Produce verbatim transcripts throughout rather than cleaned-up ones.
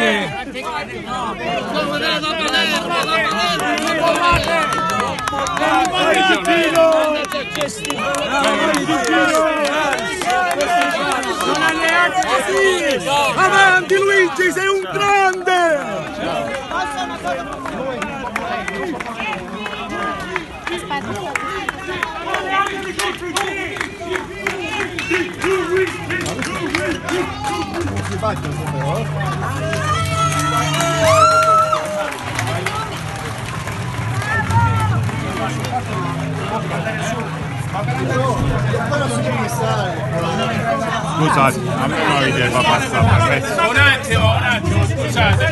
Non alleati così! Avanti Luigi, sei un grande! Non si faccia però. Scusate, a me non avete fa passare. Un attimo, un attimo, scusate.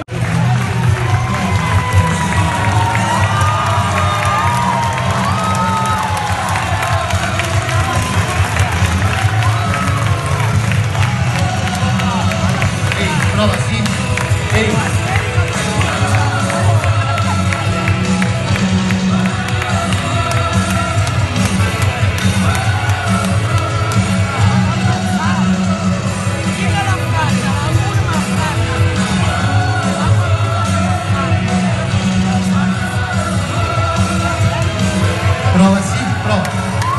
Ehi, prova, sì. Ehi. Prova, sì, prova.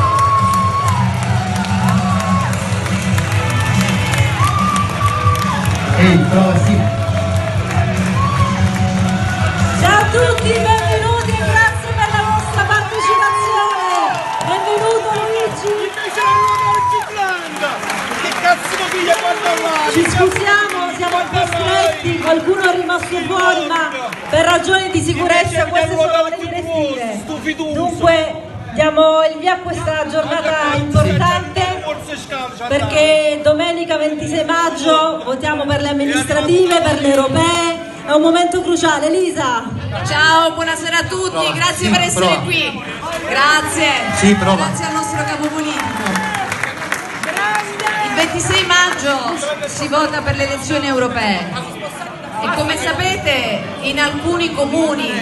Ehi, prova, sì. Ciao a tutti, benvenuti e grazie per la vostra partecipazione. Benvenuto Luigi. Invece la nuova che cazzo di figlia quando là? Ci scusiamo, siamo un po' stretti, qualcuno è rimasto fuori, ma per ragioni di sicurezza queste sono le direttive. Dunque diamo il via a questa giornata importante perché domenica ventisei maggio votiamo per le amministrative, per le europee, è un momento cruciale. Elisa. Ciao, buonasera a tutti, prova. Grazie sì, per essere prova. qui. Grazie. Sì, prova. Grazie al nostro capo politico. Il ventisei maggio si vota per le elezioni europee e come sapete in alcuni comuni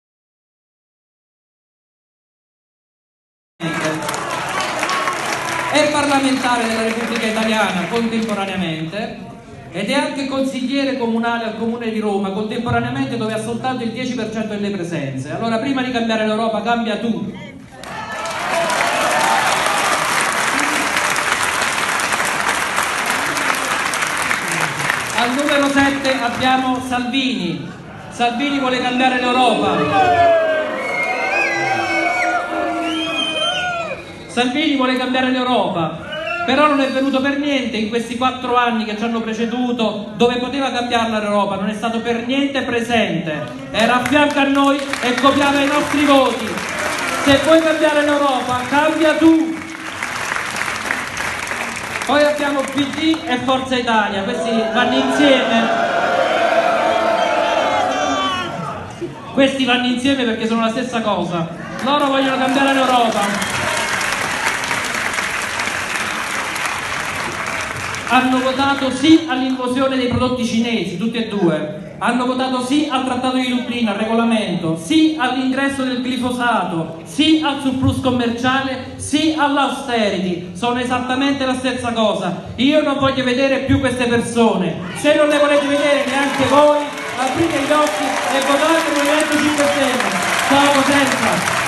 è parlamentare della Repubblica Italiana contemporaneamente ed è anche consigliere comunale al Comune di Roma contemporaneamente, dove ha soltanto il dieci per cento delle presenze. Allora, prima di cambiare l'Europa, cambia tu. Al numero sette abbiamo Salvini. Salvini vuole cambiare l'Europa. Salvini vuole cambiare l'Europa, però non è venuto per niente in questi quattro anni che ci hanno preceduto, dove poteva cambiarla l'Europa, non è stato per niente presente, era a fianco a noi e copiava i nostri voti. Se vuoi cambiare l'Europa, cambia tu. Poi abbiamo P D e Forza Italia, questi vanno insieme. Questi vanno insieme perché sono la stessa cosa. Loro vogliono cambiare l'Europa. Hanno votato sì all'invasione dei prodotti cinesi, tutti e due. Hanno votato sì al Trattato di Dublino, al regolamento, sì all'ingresso del glifosato, sì al surplus commerciale, sì all'austerity. Sono esattamente la stessa cosa. Io non voglio vedere più queste persone. Se non le volete vedere neanche voi, aprite gli occhi e votate il Movimento cinque Stelle. Ciao Potenza!